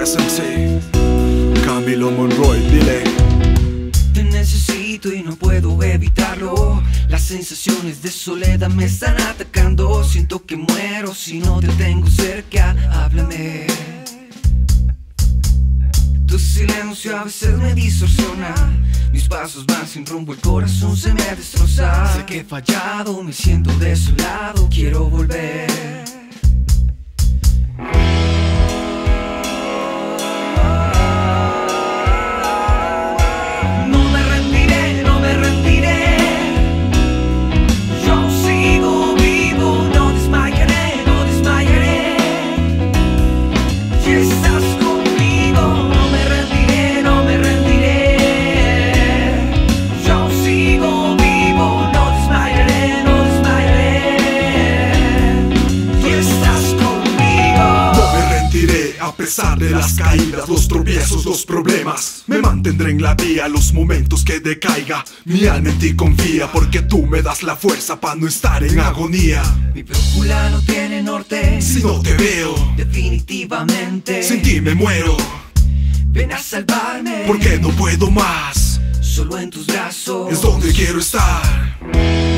SMC, Camilo Monroy, dile. Te necesito y no puedo evitarlo. Las sensaciones de soledad me están atacando. Siento que muero si no te tengo cerca. Háblame. Tu silencio a veces me distorsiona. Mis pasos van sin rumbo, el corazón se me destroza. Sé que he fallado, me siento desolado. Quiero volver. A pesar de las caídas, los tropiezos, los problemas, me mantendré en la vía los momentos que decaiga. Mi alma en ti confía porque tú me das la fuerza para no estar en agonía. Mi brújula no tiene norte si no te veo. Definitivamente sin ti me muero. Ven a salvarme porque no puedo más. Solo en tus brazos es donde quiero estar.